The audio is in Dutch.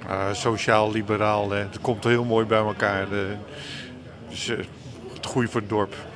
Sociaal-liberaal, hè. Het komt heel mooi bij elkaar. Dus het goede voor het dorp.